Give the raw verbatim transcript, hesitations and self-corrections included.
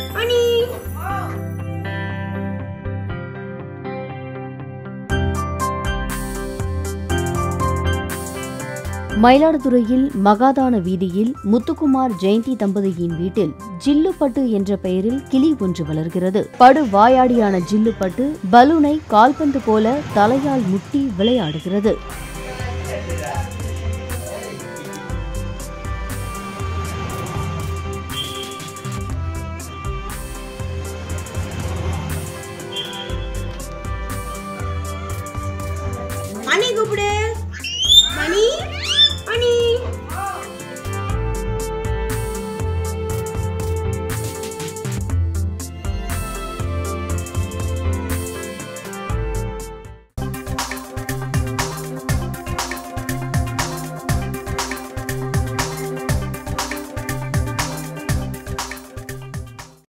மயிலாடுதுறையில் மகாதான வீதியில் முத்துக்குமார் ஜெயந்தி தம்பதியின் வீட்டில் ஜில்லுப்பட்டு என்ற பெயரில் கிளி ஒன்று வளர்கிறது. படு வாயாடியான ஜில்லுப்பட்டு பலூனை கால்பந்து போல தலையால் முட்டி விளையாடுகிறது. மணி கூப்பிடு.